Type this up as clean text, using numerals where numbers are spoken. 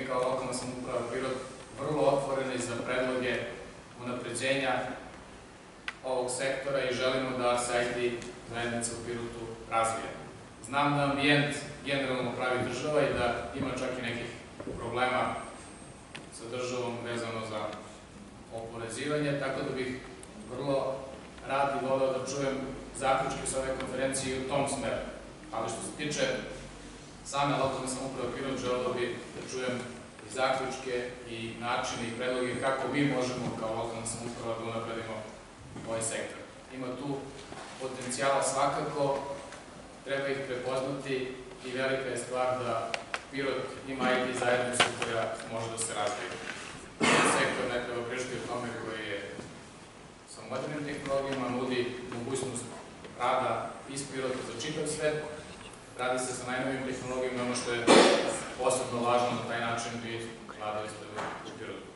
mi kao lokalna samouprava Pirot vrlo otvoreni za predloge unapređenja ovog sektora i želimo da se IT zajednica u Pirotu razvije. Znam da ambijent generalno pravi država i da ima čak i nekih problema sa državom vezano za oporezivanje, tako da bih vrlo rad i voleo da čujem zaključke sa ove konferencije u tom smeru. Ali što se tiče same lokalne samouprave Pirot, želeo bih da čujem i zaključke i načine i predloge kako mi možemo kao lokalna samouprava da unapredimo ovaj sektor. Ima tu potencijala svakako, treba ih prepoznati i velika je stvar da Pirot ima IT zajednicu koja može da se razvije. Ovaj sektor ne treba pričati o tome koji je sa modernim tehnologijama, nudi mogućnost rada iz Pirota za čitav svet, radi se sa najnovijim tehnologijama, ono što je posebno važno na taj način bi vladali ste u Pirotu.